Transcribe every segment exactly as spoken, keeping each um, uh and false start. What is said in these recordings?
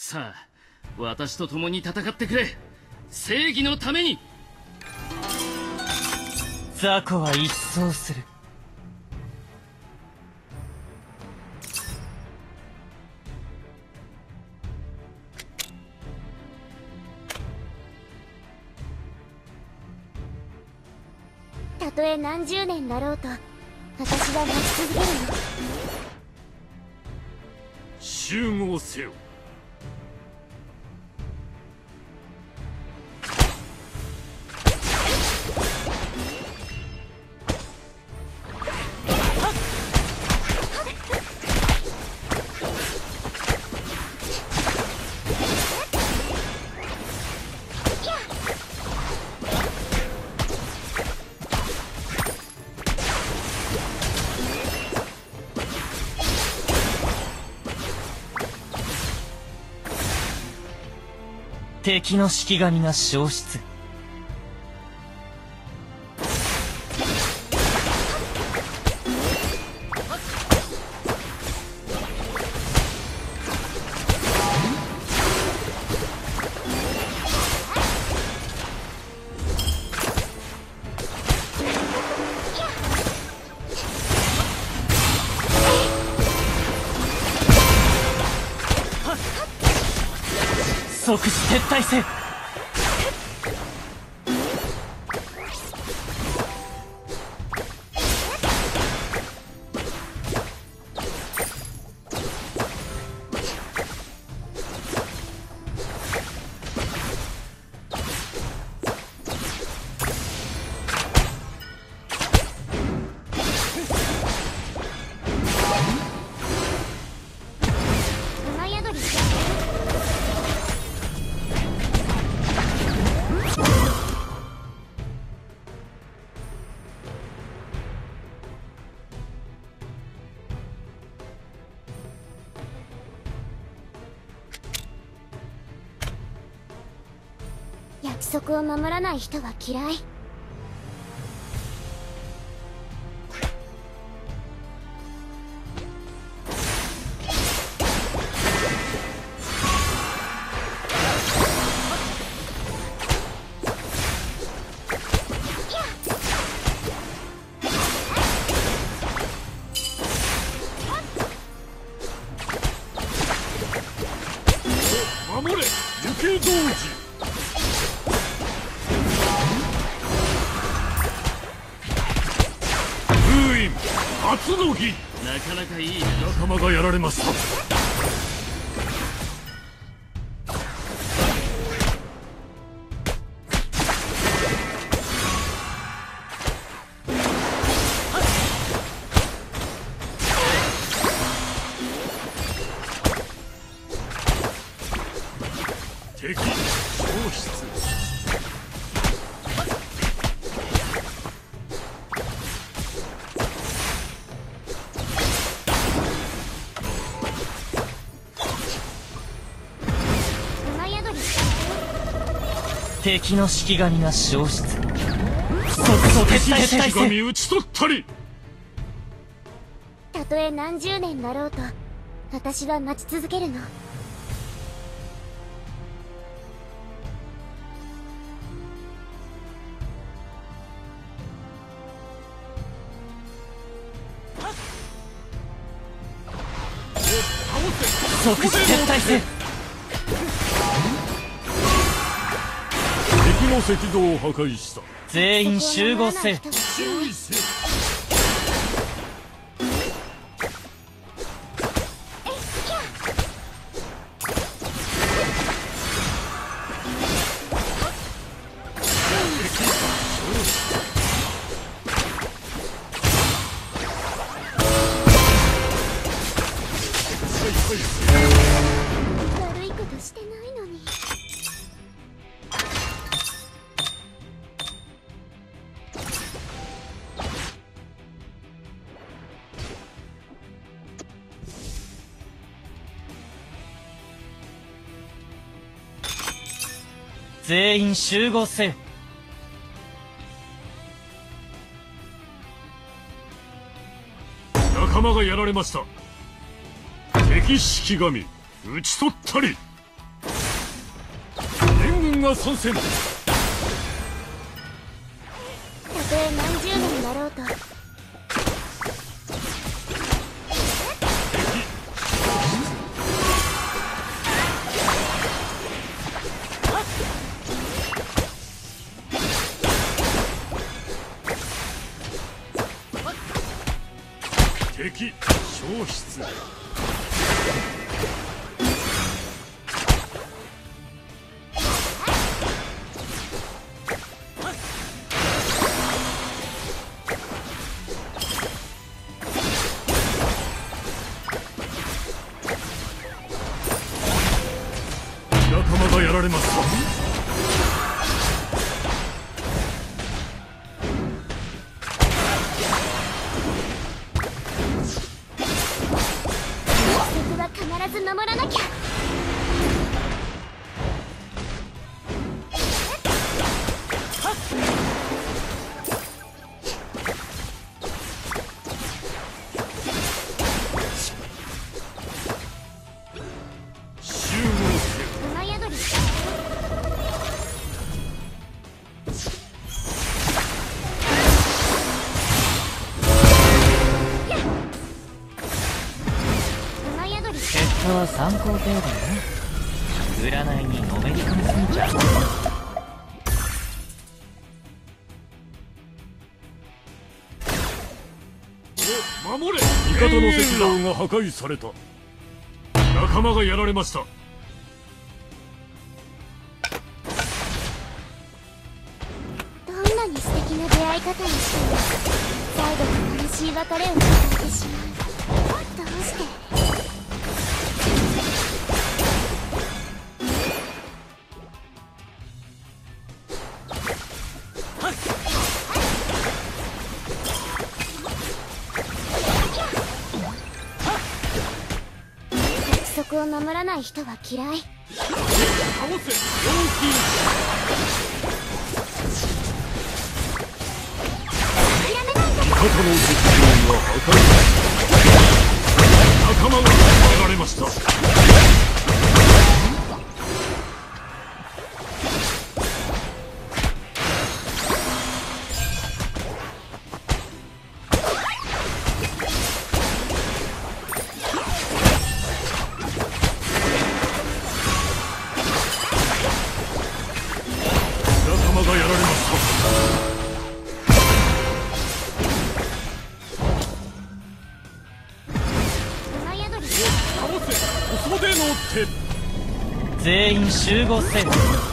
さあ私と共に戦ってくれ。正義のために。 雑魚は一掃する。 たとえ何十年だろうと私は待ち続けるの。 集合せよ。 敵の式神が消失。即時撤退せ。 約束を守らない人は嫌い。 守れ行け童子。初の日。 なかなかいい仲間がやられました。敵消失。 敵の式神が消失。即速撤退せ。 式神討ち取ったり。 たとえ何十年だろうと私は待ち続けるの。 即時撤退せ。 敵の赤道を破壊した。 全員集合せ。 注意せよ。 悪いことしてないのに。 全員集合せよ。 仲間がやられました。敵式神討ち取ったり。 軍が参戦。 たとえ何十年だろうと敵消失。仲間がやられます。 約束は必ず守らなきゃ。 集合せよ。 雨宿り雨宿り結果は参考程度ね。占いにのめり込みすぎちゃう。 お守れ。味方の石像が破壊された。仲間がやられました。 どんなに素敵な出会い方をしても最後に悲しい別れを迎えてしまう。どうして約束を守らない人は嫌い。 倒せ。陽気。味方の石像が破壊された。仲間がやられました。仲間がやられました。 雨宿り倒せ。お袖の手。 全員集合せよ。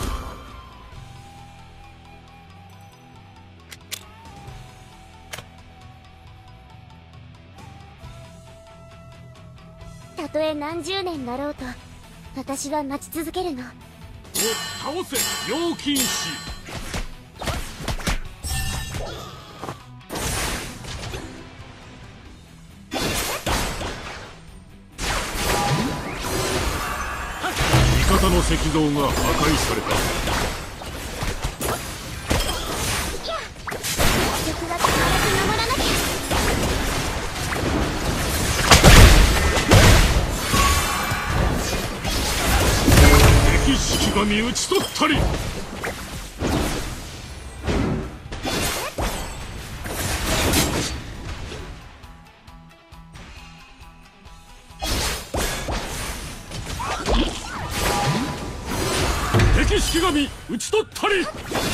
たとえ何十年だろうと私は待ち続けるの。 お倒せ。陽気士。味方の石像が破壊された。 約束は必ず守らなきゃ。 敵式神討ち取ったり。敵式神討ち取ったり。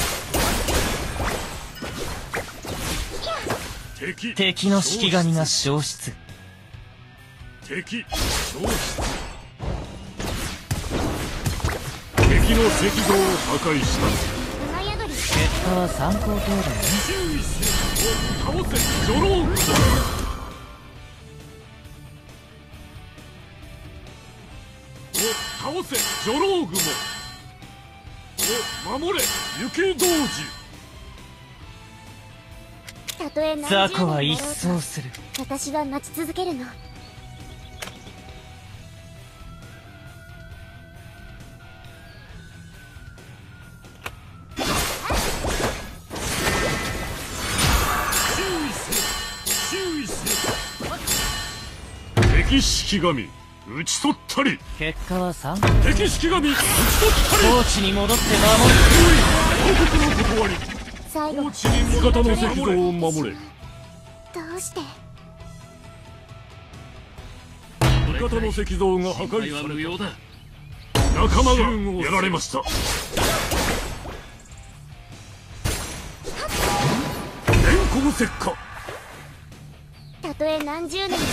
敵敵の式神が消失。 敵消失。敵の石像を破壊した。 雨宿り結果は参考程度ね。 注意せよ。倒せ。ジョローグ。お倒せ。ジョローグも。お守れ。行け童子。 たとえ何十年雑だろう魚は一と掃する。 私は待ち続けるの。 敵式神討ち取ったり。 結果はさん。 敵式神討ち取ったり。 高地に戻って王国の断り。 最後高地に味方の石像を守れ。 どうして味方の石像が破壊はされ無用だ。 た。仲間がやられました。電光石火。 たとえ何十年やろ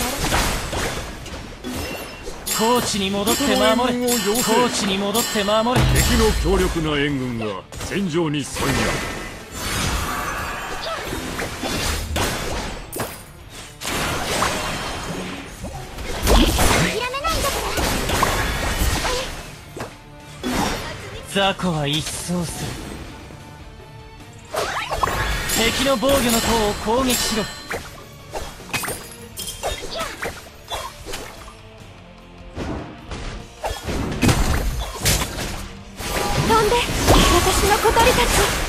守る。高地に戻って守れ。高地に戻って守れ。 敵の強力な援軍が戦場に参入。 雑魚は一掃する。敵の防御の塔を攻撃しろ。 飛んで私の小鳥た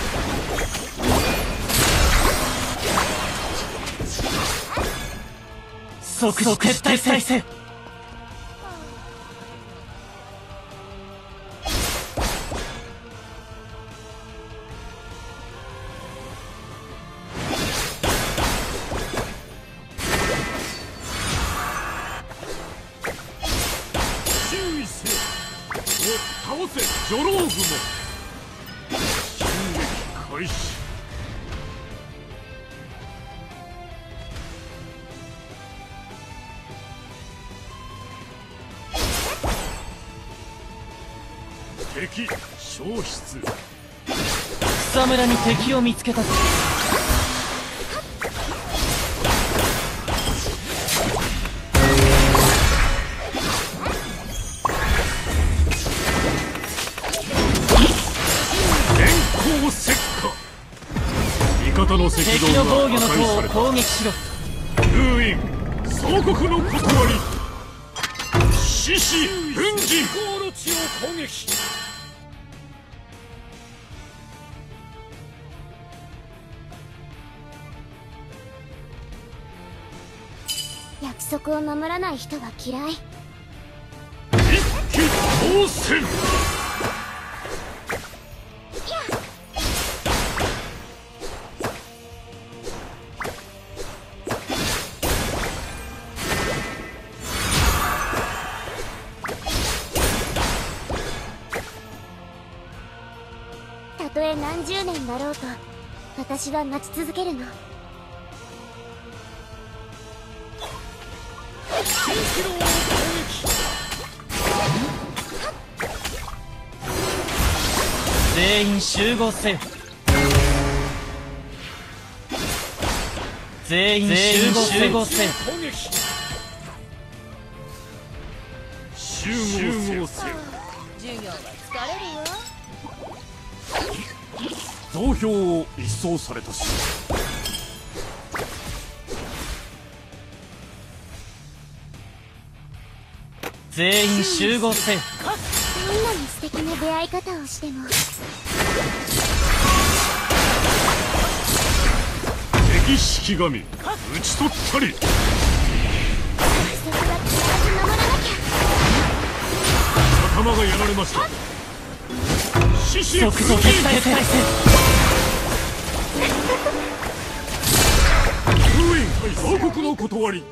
ち。 即時撤退せよ。 倒せ女郎雲。進撃開始。敵消失。 草むらに敵を見つけたぞ。 味方の石敵像がの防御の破壊された。 塔を攻撃しろ。 封印総国の断り。獅子奮陣。向の地を攻撃。 約束を守らない人は嫌い。 一気当選。 たとえ何十年だろうと私は待ち続けるの。 全員集合せよ。全員集合せよ。 集合せよ。 授業は疲れるよ。 増票を一掃されたし。 全員集合せよ。 どんなに素敵な出会い方をしても敵式神討ち取ったり。 約束は必ず守らなきゃ。 仲間がやられました。獅子即時撤退せよ。 封印総国の断り。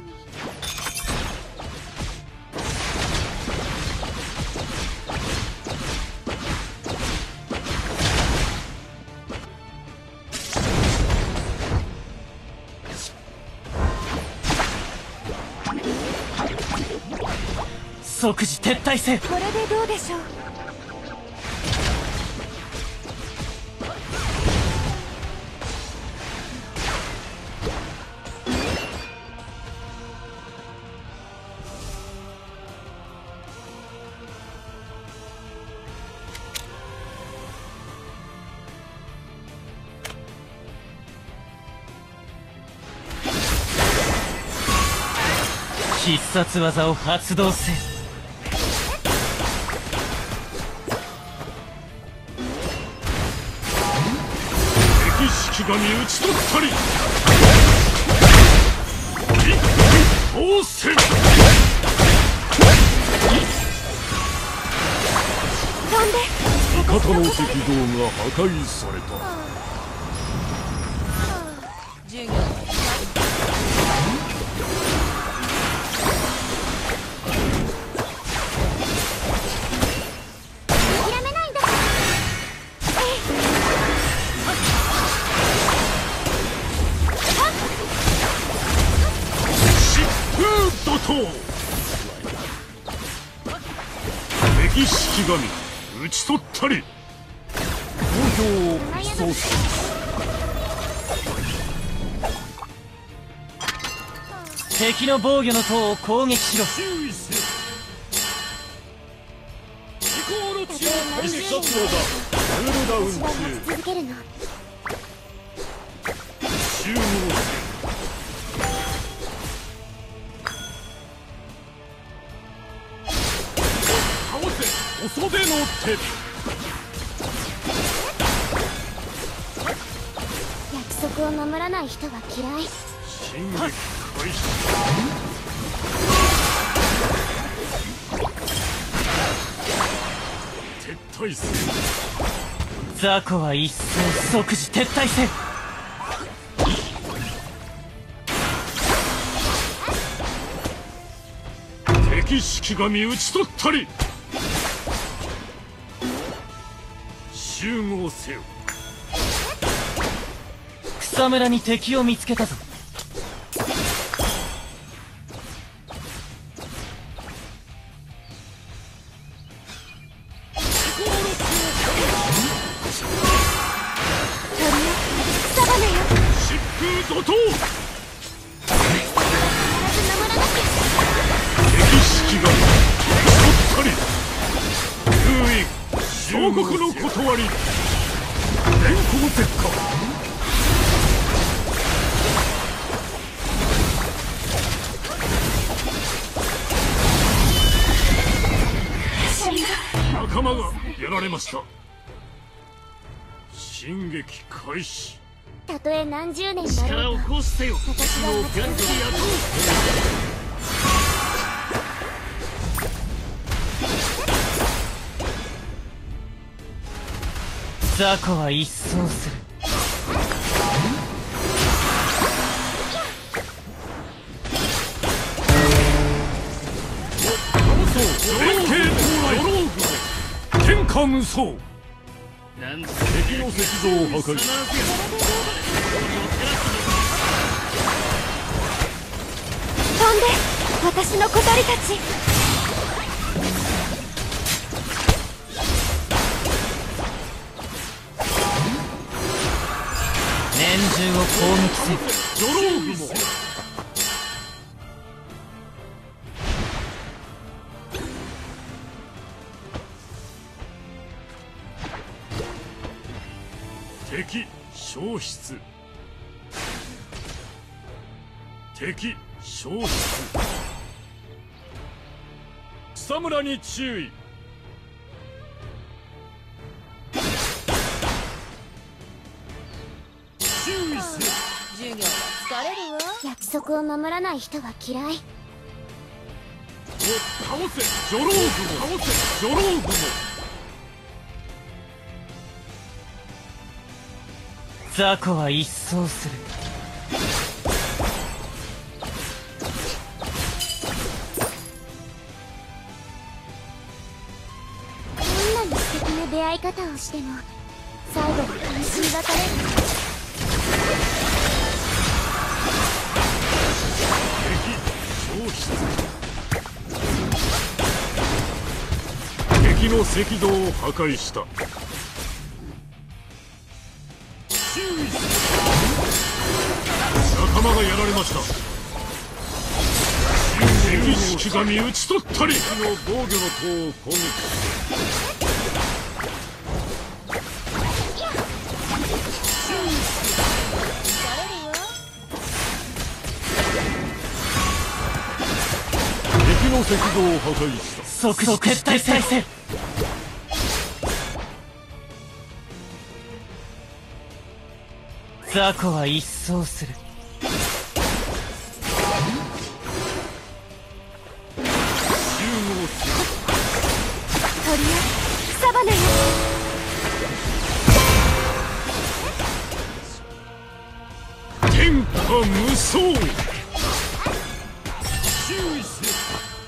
即時撤退せよ。 これでどうでしょう。 必殺技を発動せよ。 敵式神討ち取ったり。一気当選。 方の石像が破壊された。 授業諦めないんだ。 疾風怒涛。敵式神討ち取ったり。東京を一掃する。 敵の防御の塔を攻撃しろ。 注意せよ。至高の地を攻撃。必殺技クールダウン私は待ち中。 続けるの。 集合せよ。倒せお袖の手。 約束を守らない人は嫌い。 進撃開始。撤退せよ。 雑魚は一層即時撤退せ。 敵式神討ち取ったり。集合せよ。 草むらに敵を見つけたぞ。 草花よ。 疾風怒涛。 必ず守らなきゃ。 敵式神討ち取ったり。封印小国の断り。電光石火。仲間がやられました。進撃開始。 たとえ何十年だろ力をうと行使せよ。 私は待ち続ける。 雑魚は一掃する。 連携到来。ドローグ天下無双。 なんと敵の石像を破壊。 飛んで私の小鳥たち。 年中を攻撃せ。 ドローグも。敵消失。敵消失。草むらに注意。注意せよ。 授業は疲れるわ。約束を守らない人は嫌い。 倒せジョローグも。倒せジョローグも。 雑魚は一掃する。 どんなに素敵な出会い方をしても最後は悲しい別れ。 敵消失。敵の石像を破壊した。注意せよ。仲間がやられました。敵式神討ち取ったり。敵の防御の塔を攻撃して。敵の石像を破壊した。 即時撤退せ。雑魚は一掃する。 鳥よ草花よ。 注意せよ。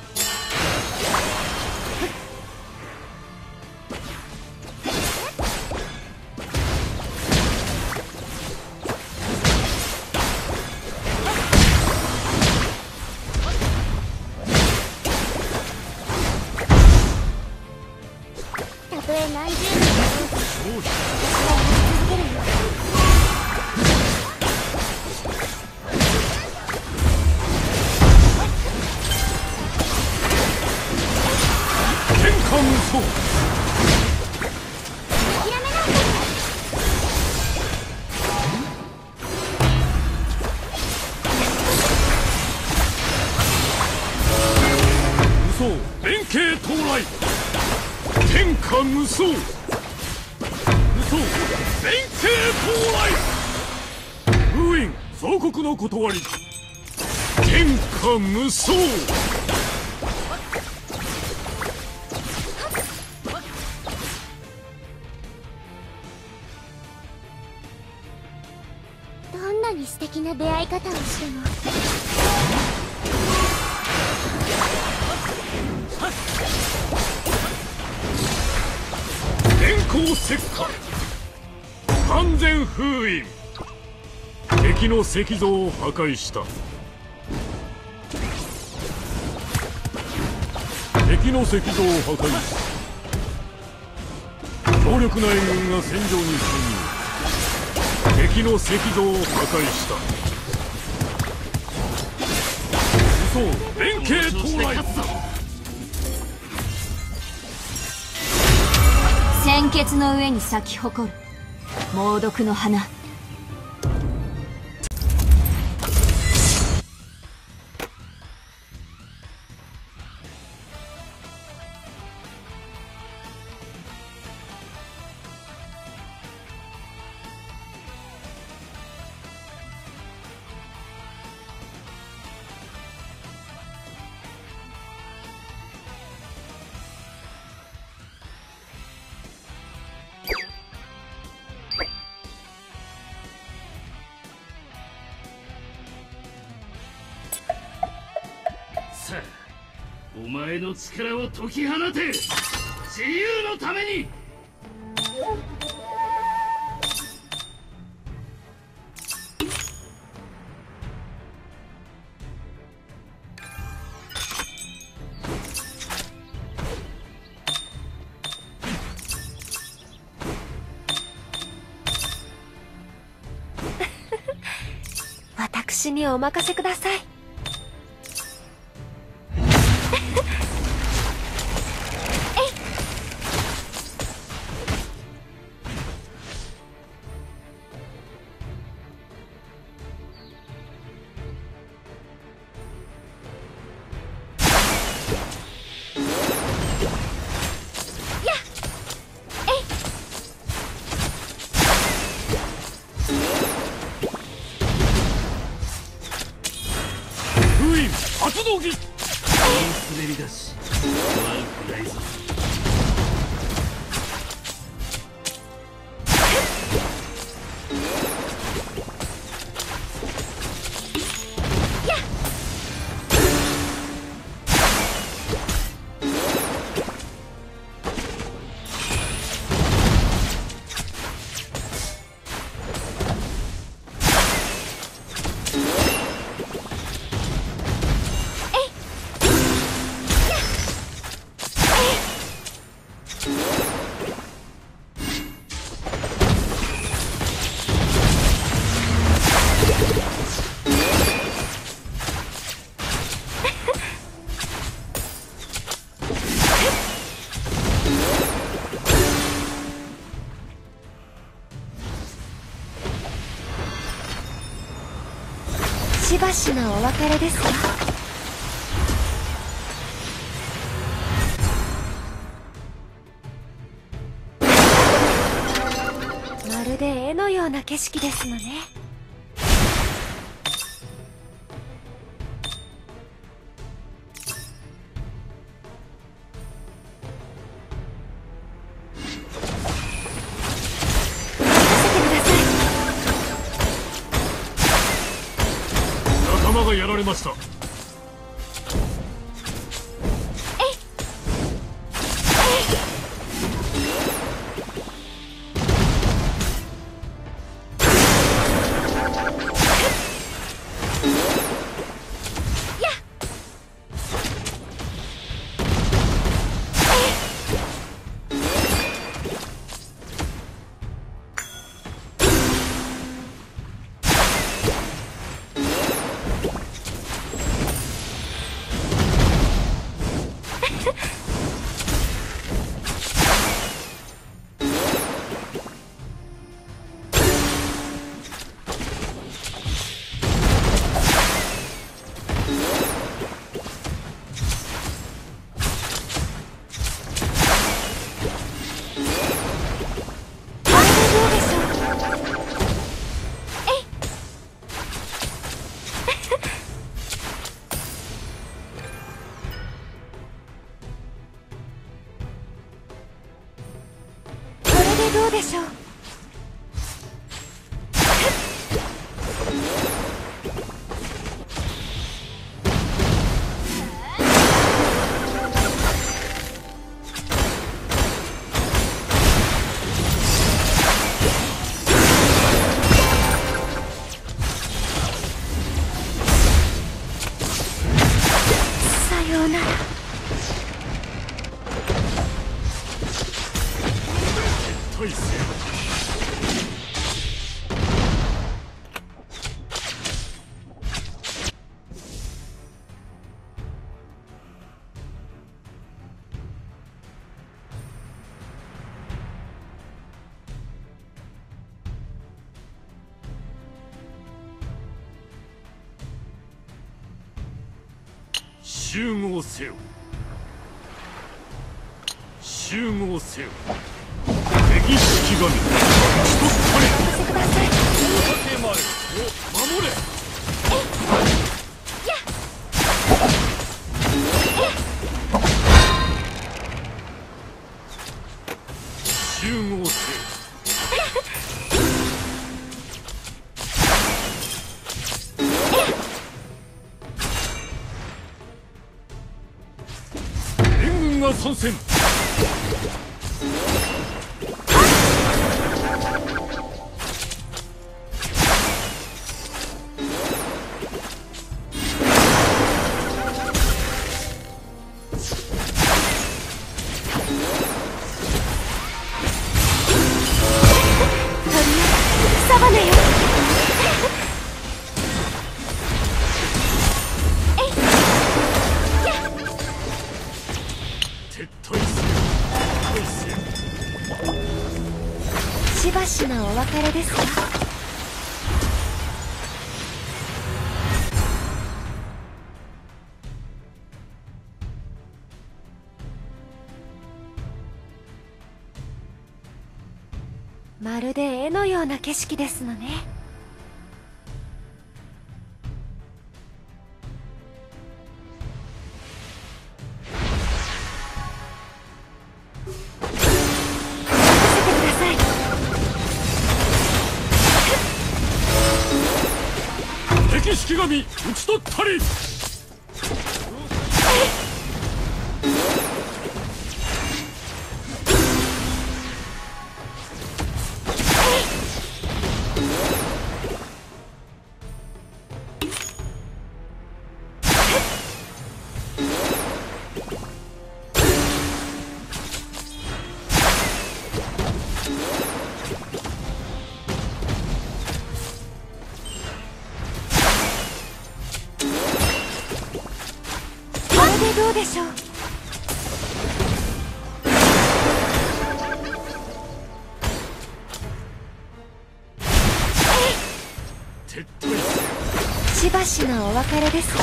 たとえ何十年だろうと勝利。 私はやり続けるよ。 天下無双。 諦めないで。 無双連携到来。天下無双。無双連携到来。封印総国の断り。天下無双。 どんなに素敵な出会い方をしても電光石火。完全封印。敵の石像を破壊した。敵の石像を破壊した。強力な援軍が戦場に侵入。敵の石像を破壊した。無双連携到来。 鮮血の上に咲き誇る猛毒の花。 さあ、お前の力を解き放て。自由のために。 私にお任せください。 発動機。 滑り出し悪くないぞ。 しばしのお別れですわ。まるで絵のような景色ですのね。 仲間がやられました。 うでしょう。さようなら。 大勢集合せよ。集合せよ。敵式神打ち取ったれ。 お任せください。 大竹丸を守れ。集合せよ。援軍が参戦。 サバネよ。 撤退せよ。撤退せよ。 しばしのお別れですか。まるで絵のような景色ですのね。任せてください。 敵式神討ち取ったり。 これでどうでしょう。 撤退せよ。 しばしのお別れですか。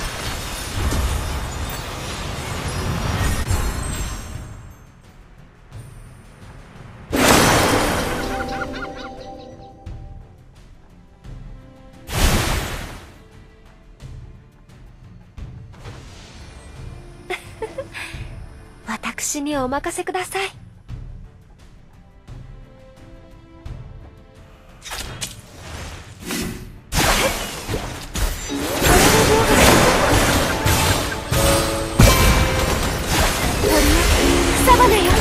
私にお任せください。サバネよ。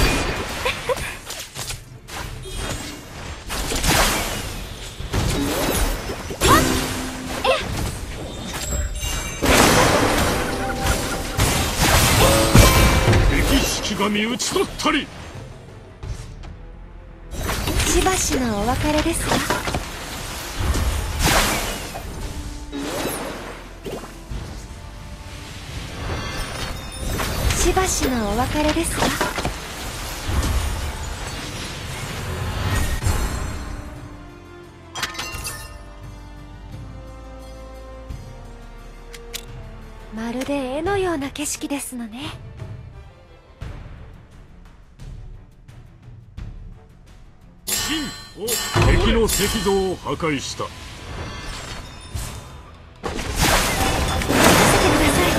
敵式神討ち取ったり。 しばしのお別れですか。しばしのお別れですか。まるで絵のような景色ですのね。 秦を敵の石像を破壊した。 任せてください。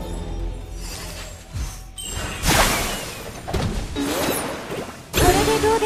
これでどう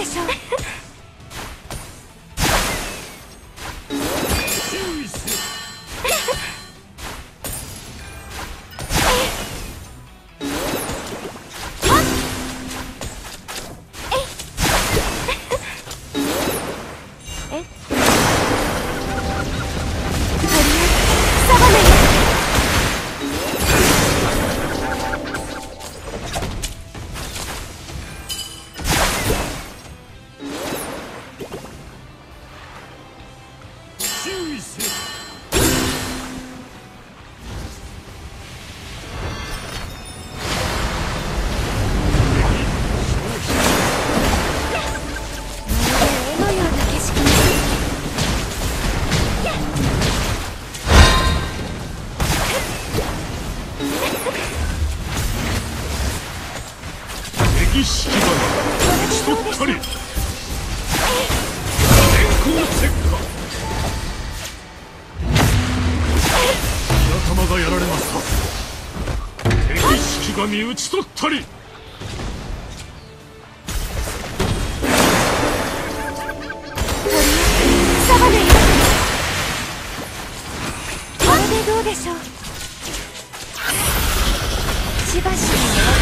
敵式だが打ち取ったり電光石火。仲間がやられました。敵式神打ち取ったりこれでどうでしょう。しばしの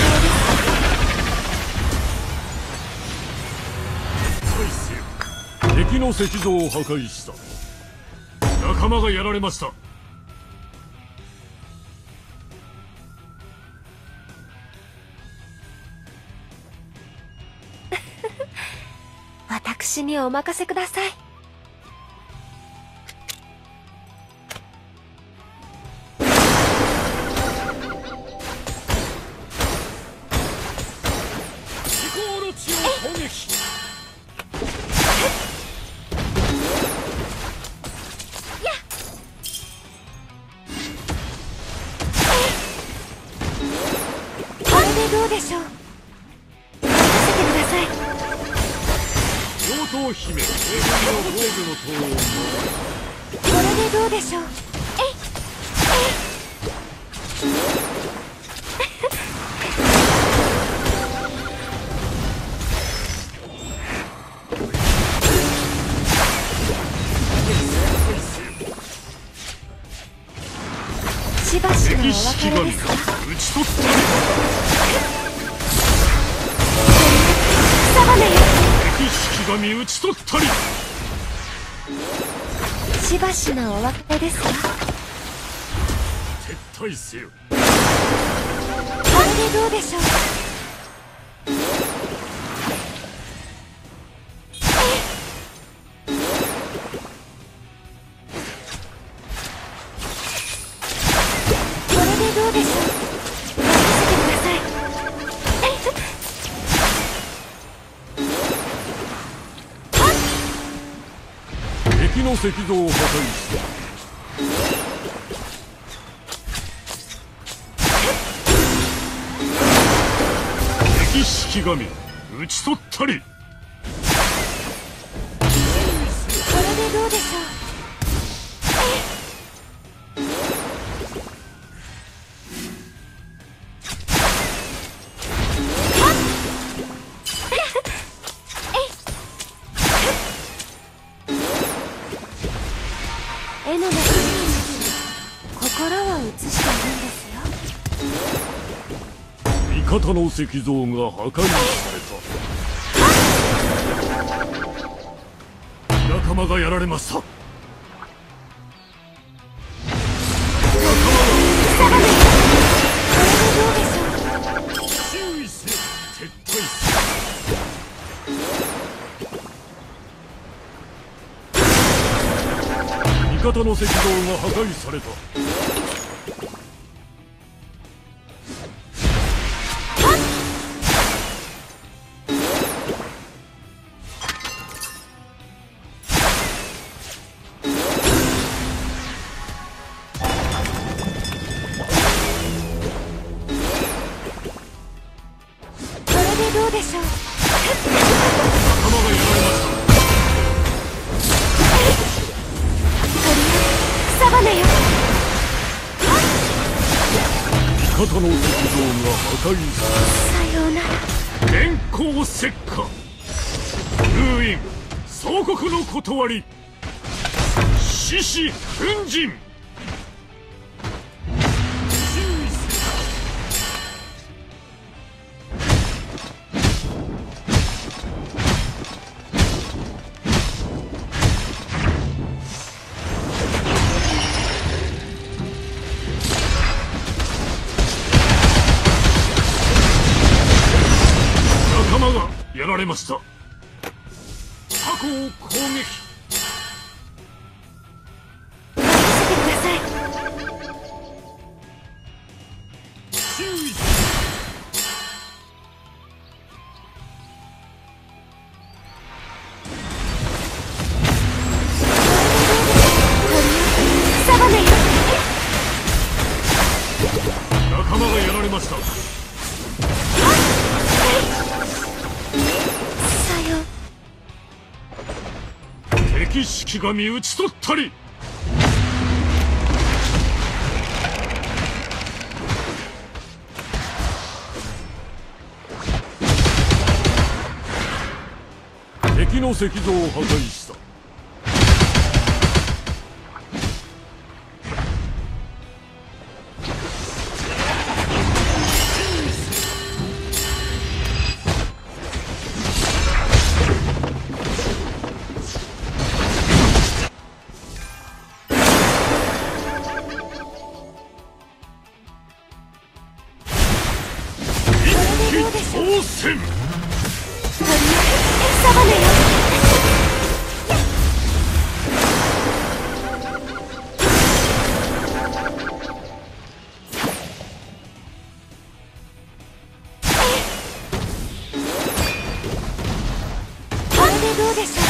敵の石像を破壊した。仲間がやられました。 私にお任せください。 至高の地を攻撃。 これでどうでしょう。任せてください。 妖刀姫、英文の防御の塔をこれでどうでしょう。えいしばしのお敵式神別れですか。 打ち取ったり草花よ。 敵式神打ち取ったりしばしのお別れですか。 撤退せよ。 これでどうでしょう。これでどうでしょう。任せてください。 敵の石像を破壊した。敵式神打ち取ったりこれでどうでしょう。絵の中に心を映しているんですよ。 味方の石像が破壊された。仲間がやられました。仲間がやられました。注意せよ。撤退せよ。味方の石像が破壊された。 これでどうでしょう。 仲間がやられました。 草花よ。 味方の石像が破壊ささようなら。 れた。電光石火。封印総国の断り。獅子奮陣。仲間がやられました。過去を攻撃。 任せてください。 注意せよ。 草花よ。 仲仲間がやられました。 さよ。 敵式神討ち取ったり。敵の石像を破壊した。応戦。 サバネよ。これでどうでしょう。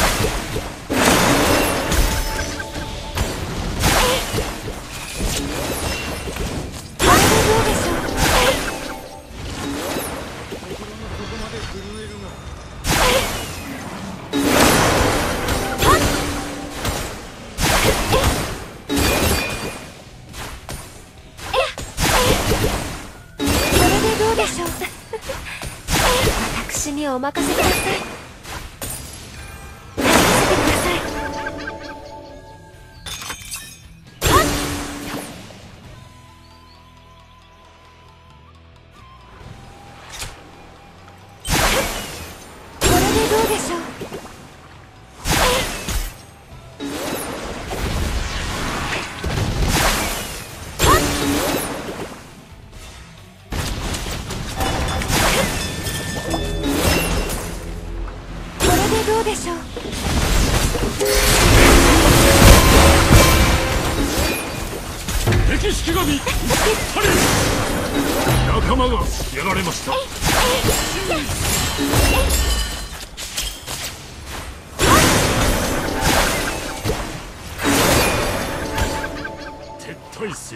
これでどうでしょう。私にお任せください。任せてください。これでどうでしょう。どうでしょう。 敵式神撃ち取ったり。仲間がやられました。撤退せよ。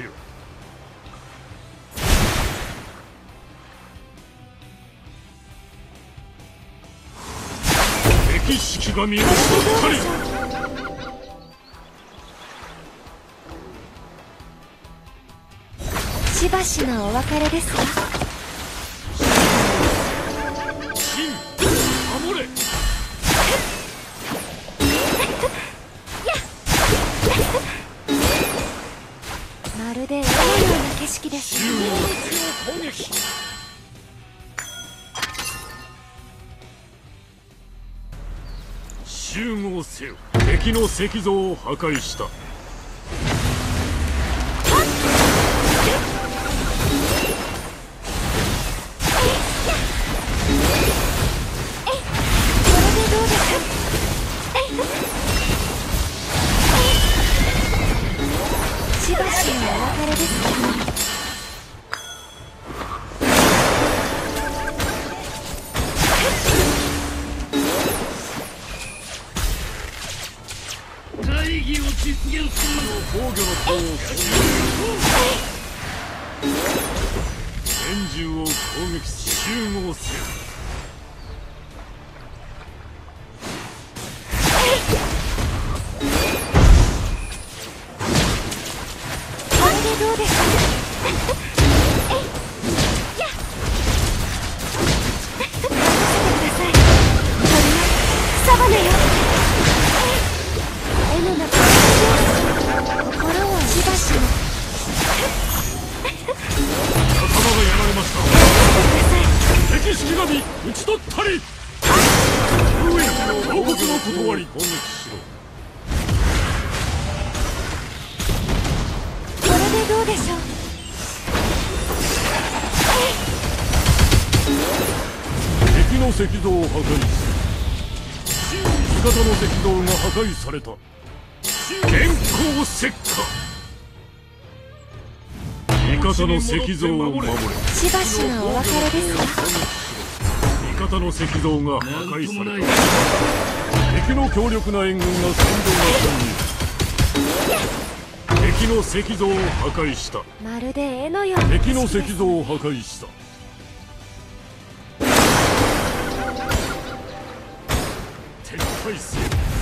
敵式神を取ったり。 しばしのお別れですか。 真守れ。 まるで絵のような景色です。 集合攻撃。集合せよ。敵の石像を破壊した。 しばしのお別れですか。 大義を実現するの防御の塔を拳銃を攻撃し集合せよ。 これでどうでしょう。サバネよ。絵の中心をしばしの。 仲間がやられました。敵式神討ち取ったり。ウエンの王国の断り攻撃しろ。 これでどうでしょう。 敵の石像を破壊す。味方の石像が破壊された。電光石火。味方の石像を守れ。 しばしのお別れですか。 味方の石像が破壊された。敵の強力な援軍が戦場に侵入。敵敵の石像を破壊した。 まるで絵のような敵の石像を破壊した。撤退せよ。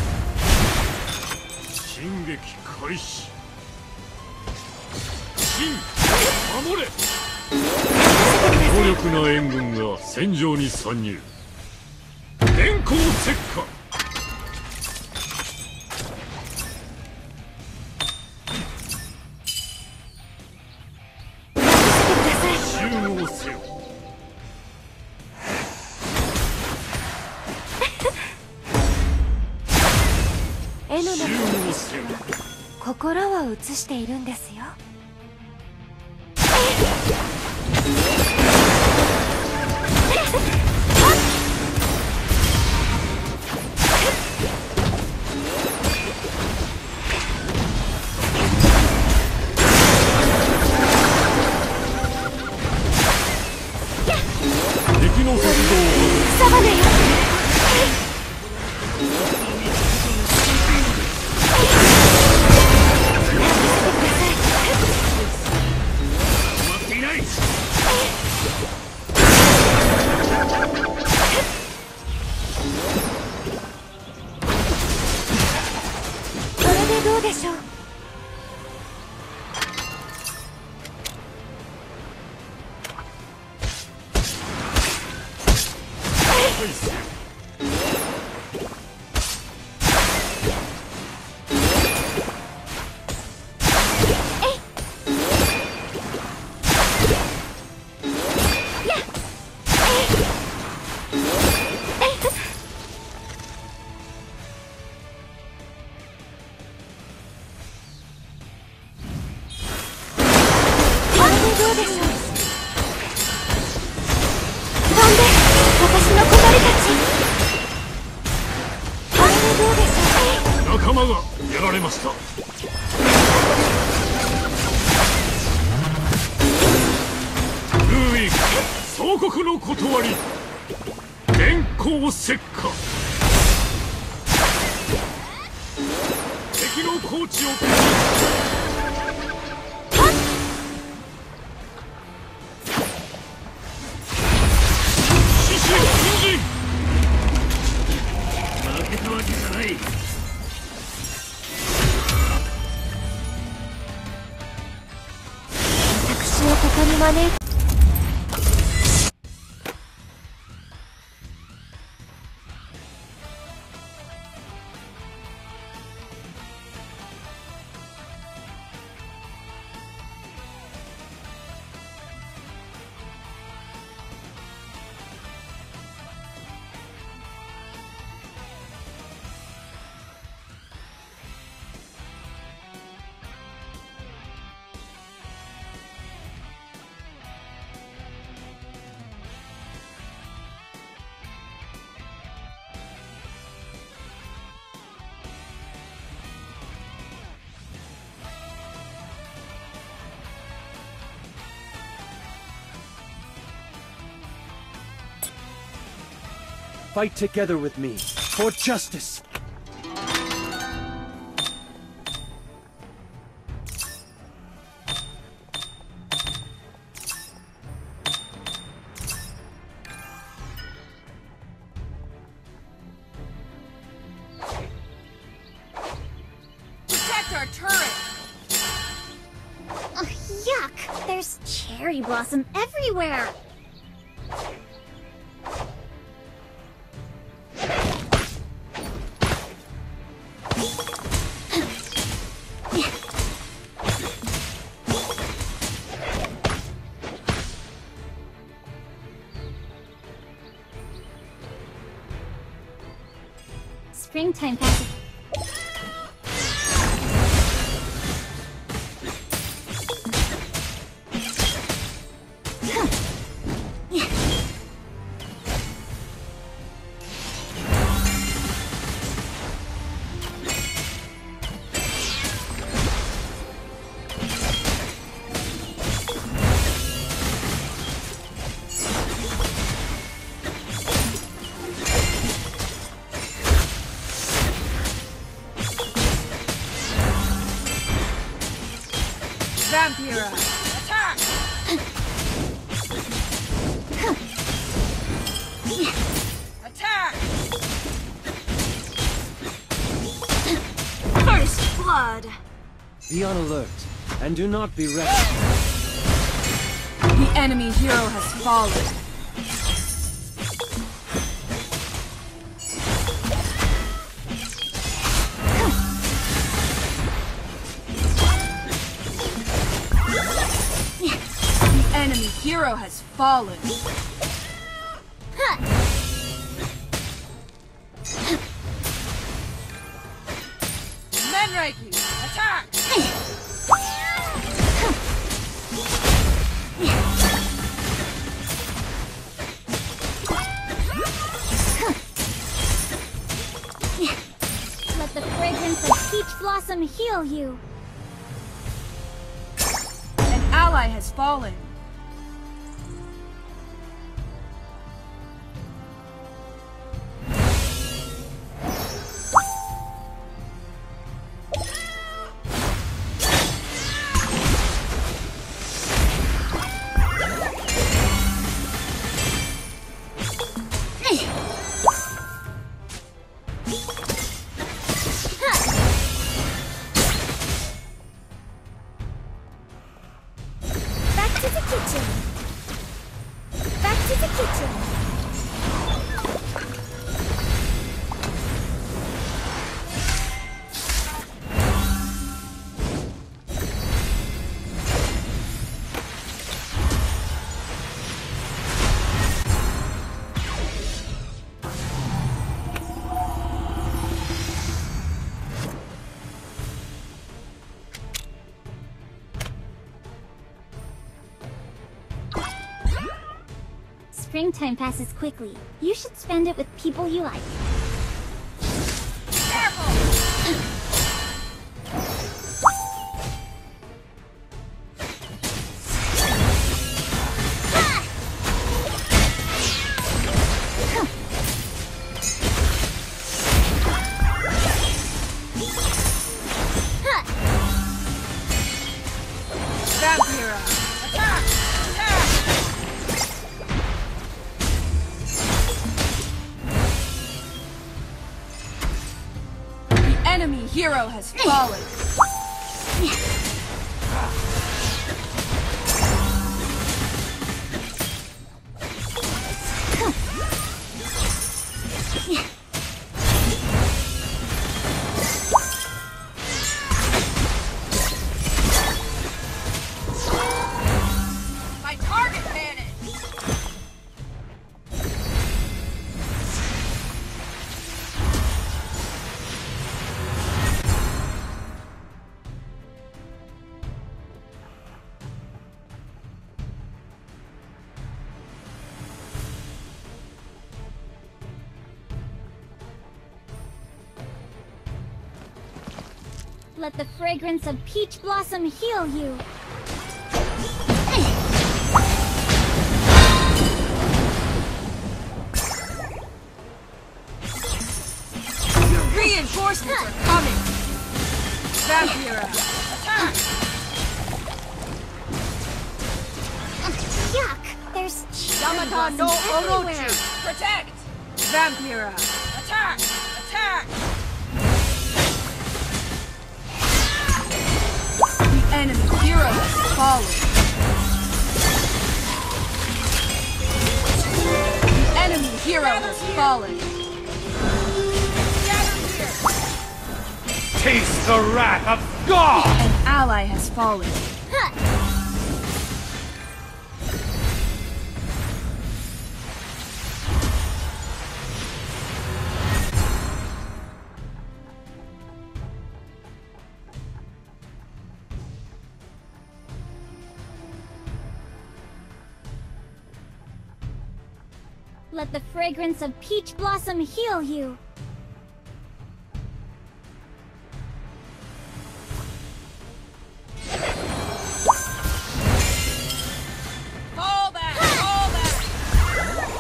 進撃開始。進守れ。強力な援軍が戦場に参入。電光石火。集合せよ。 絵の中集合せよ。 心を映しているんですよ。 敵の石像をサバネよ。 待っていない。 これでどうでしょう。 破壊せよ。 これでどうでしょう。飛んで私の小鳥たち。これでどうでしょう。 仲間がやられました。封印総国の断り。電光石火。敵の高地を駆使。獅子を信じ。 負けたわけじゃない。 私をここに招いて。 Fight together with me for justice. Protect our turret! Ugh, yuck! There's cherry blossom everywhere! Springtime passes. Be on alert, and do not be reckless. The enemy hero has fallen. The enemy hero has fallen. Menreiki, attack! Let the fragrance of peach blossom heal you. An ally has fallen. Back to the kitchen. Back to the kitchen. Springtime passes quickly. You should spend it with people you like. Vampira, attack! Attack! The enemy hero has fallen. My target vanished. Let the fragrance of peach blossom heal you. Reinforcements are coming. Vampira, attack! Yuck! There's cherry Yamata no blossoms everywhere. Orochi, protect! Vampira, attack! Attack! The enemy hero has fallen. The enemy hero has fallen. Taste the wrath of God! An ally has fallen. Let the fragrance of peach blossom heal you. Fall back! Fall back!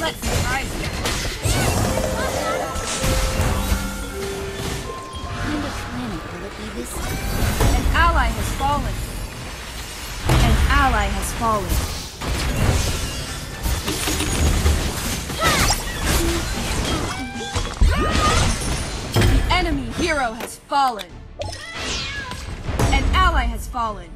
Let's surprise you. What kind of planet will it be this time? An ally has fallen. An ally has fallen. The enemy hero has fallen. An ally has fallen.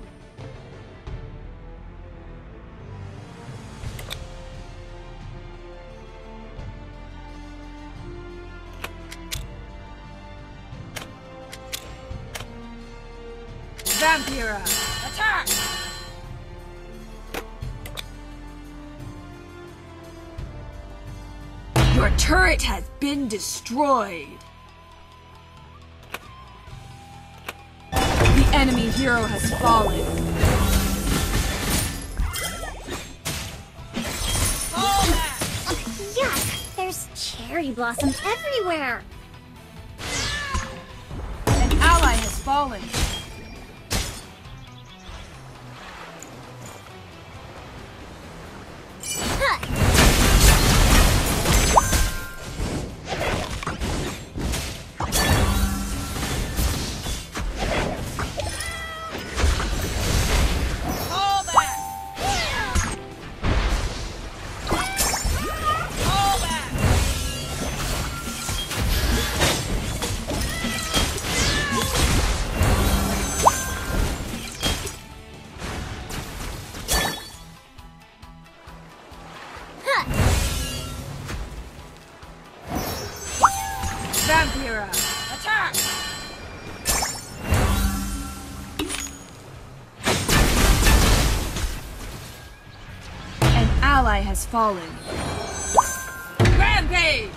Vampira, attack! Your turret has been destroyed. The enemy hero has fallen. Fall back! Yuck! There's cherry blossom everywhere! An ally has fallen. Fall back! Fall back! Vampira, attack! An ally has fallen. Rampage!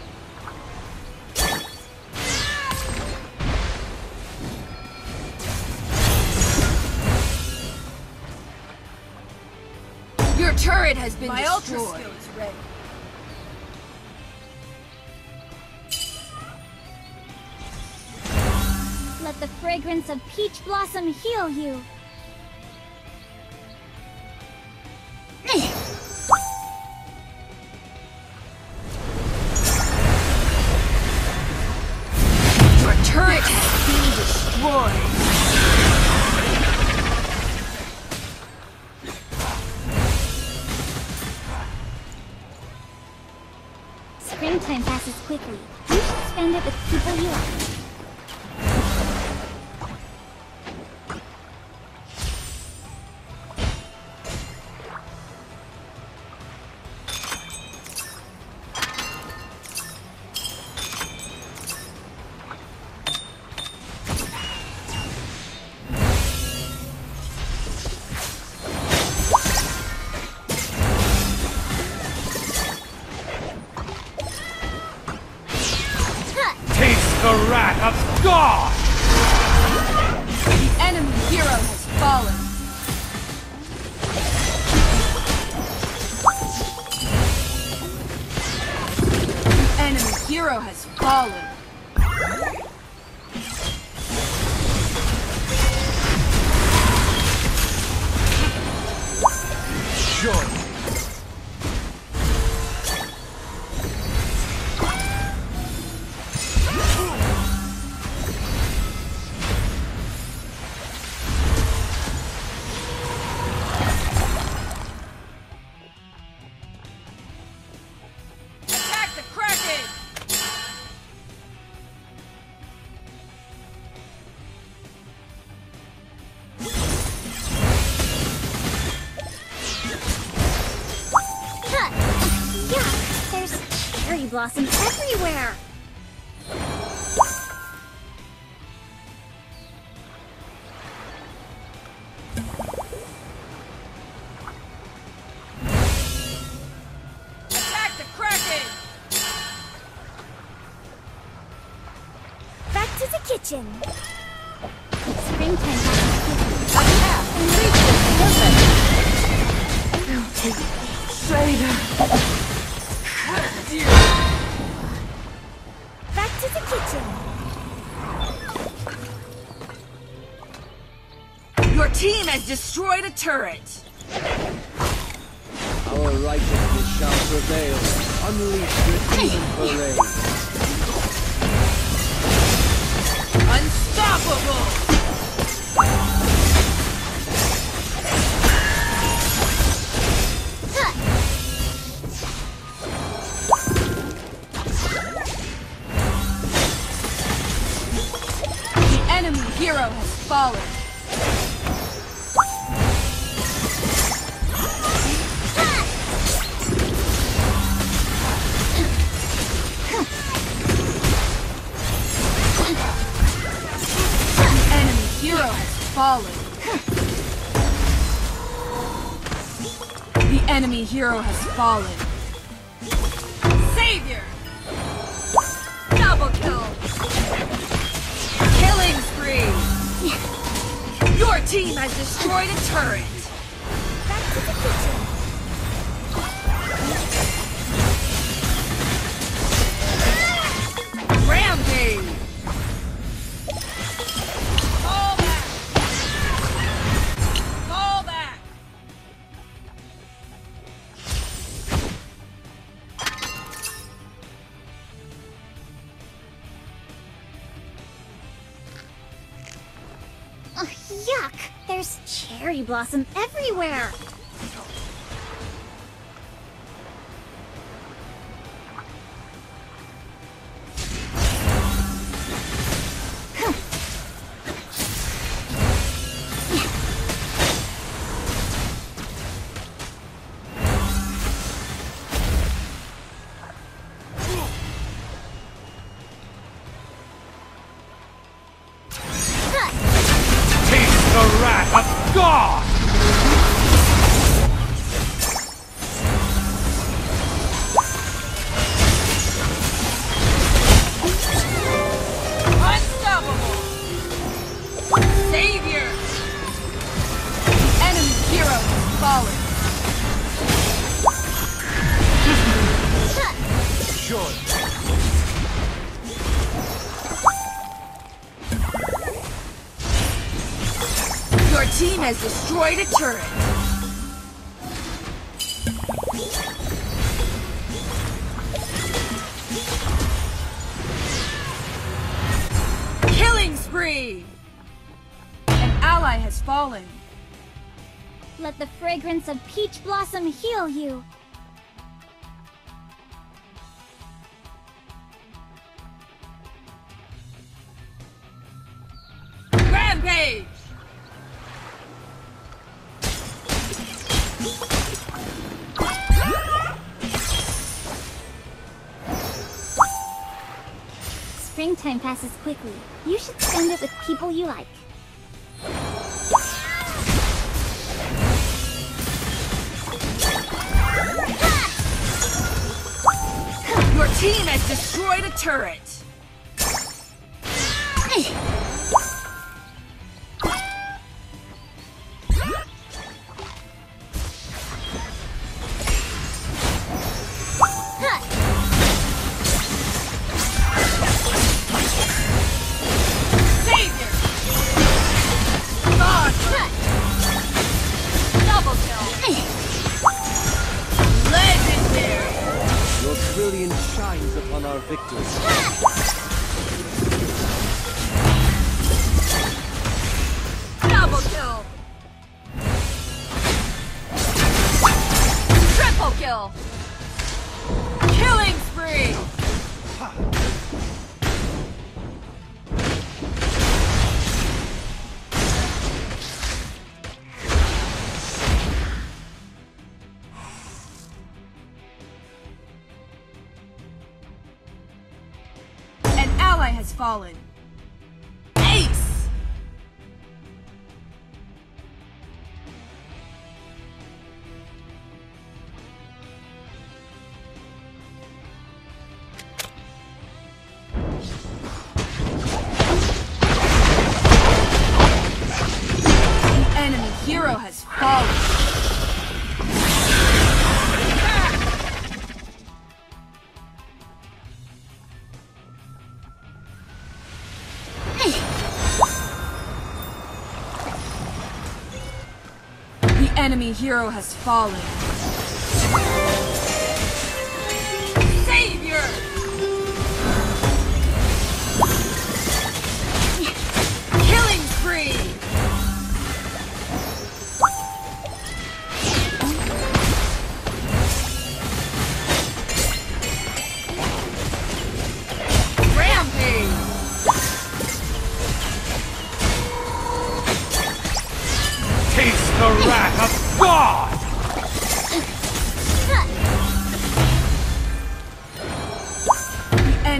Your turret has been My destroyed. Ultra skill is ready. Let the fragrance of peach blossom heal you. Your turret has been destroyed. Springtime passes quickly. You should spend it with people you like. The wrath of God! The enemy hero has fallen. The enemy hero has fallen. Sure. Attack the Kraken! Huh. Yuck! There's cherry blossom everywhere! Attack the Kraken! Back to the kitchen! Springtime passes Attack! back to the kitchen! Your team has destroyed a turret. I'll Your righteousness shall prevail. Unleash your demon parade. Unstoppable! The enemy hero has fallen. Fallen. The enemy hero has fallen. Savior! Double kill! Killing spree! Your team has destroyed a turret! Back to the kitchen. Rampage! Ugh, yuck! There's cherry blossom everywhere! The wrath of God! Unstoppable! Savior! The enemy hero has fallen. Sure. Your team has destroyed a turret. Killing spree! An ally has fallen. Let the fragrance of peach blossom heal you. Rampage! Springtime passes quickly. You should spend it with people you like. Your team has destroyed a turret. Savior! God! Double kill! Legendary! Your brilliance shines upon our victory. Double kill! Triple kill! Killing spree! An ally has fallen. Ace! The enemy hero has fallen. The enemy hero has fallen.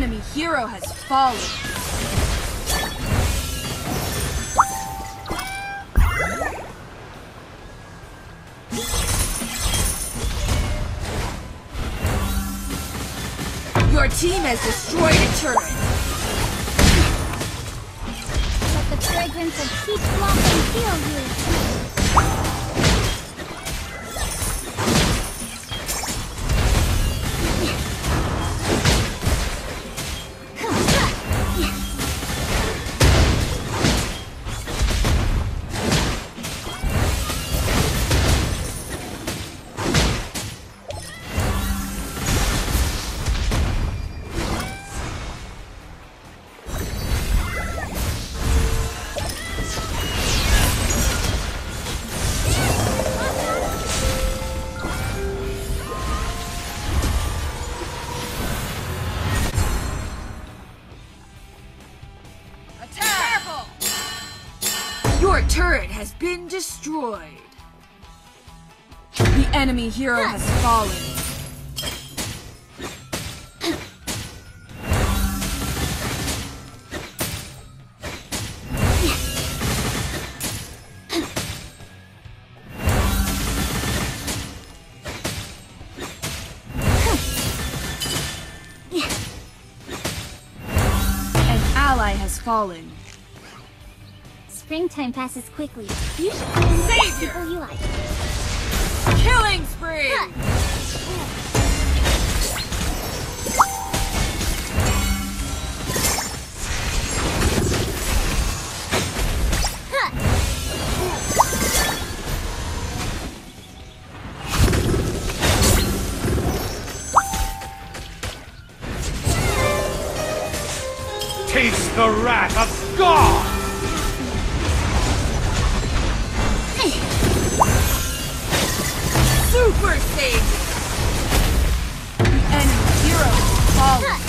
enemy hero has fallen. Your team has destroyed a turret. Let the fragrance of peach blossom fill you. Your turret has been destroyed. The enemy hero has fallen. An ally has fallen. Springtime passes quickly. You should spend it with people you like. Killing spree! Taste the wrath of God! Super save! The enemy hero has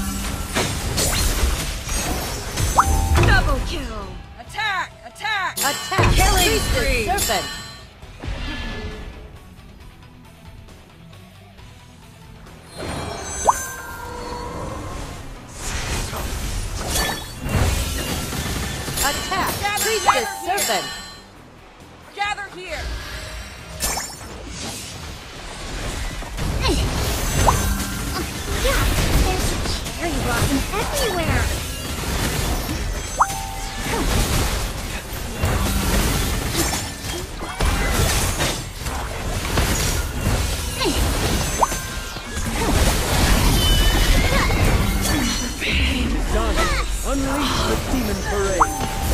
fallen. Double kill! Attack! Attack! Attack! Killing Priestess spree! Serpent! Attack! Gather Priestess here. Serpent! Gather here! Yeah, there's cherry blossom everywhere. Done. Unleash the demon parade.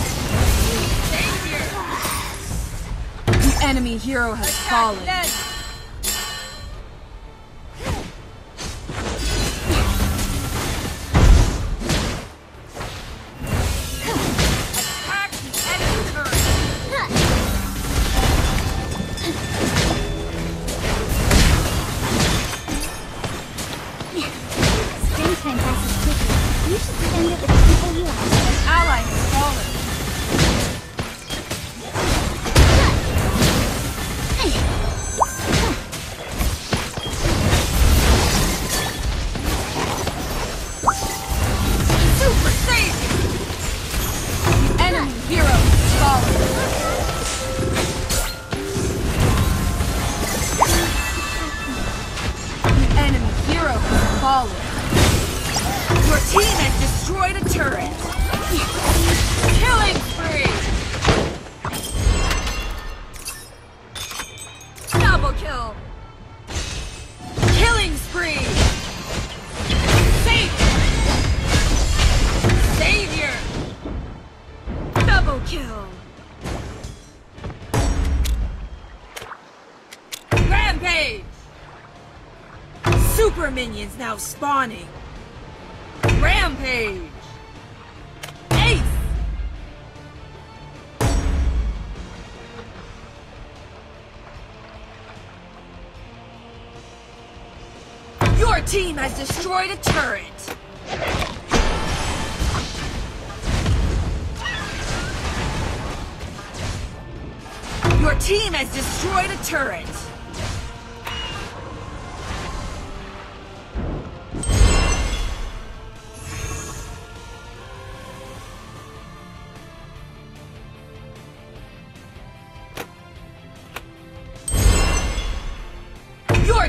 The enemy hero has fallen. Attack the enemy turret. Springtime passes quickly. You should spend it with people you like. An ally has fallen. Super save! The enemy hero has fallen. The enemy hero has fallen. Your team has destroyed a turret. Killing spree! Double kill! Killing spree! Savior! Savior! Double kill! Rampage! Super minions now spawning! Rampage! Ace! Your team has destroyed a turret! Your team has destroyed a turret!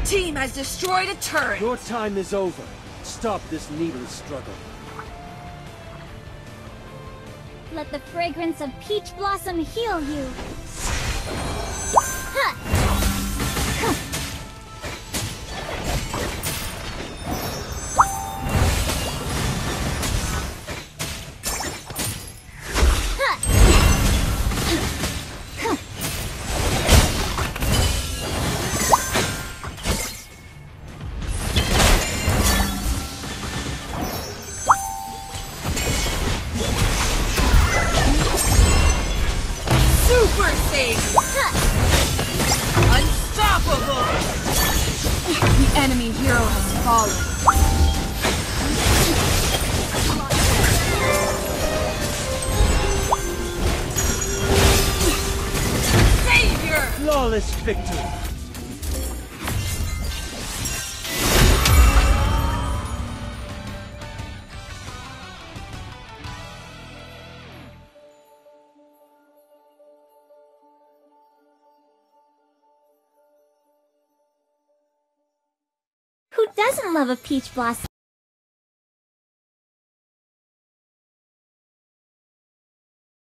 team has destroyed a turret! Your time is over. Stop this needless struggle. Let the fragrance of peach blossom heal you. Ha! Super safe! Unstoppable! The enemy hero has fallen. Savior! Flawless victory. Who doesn't love a peach blossom?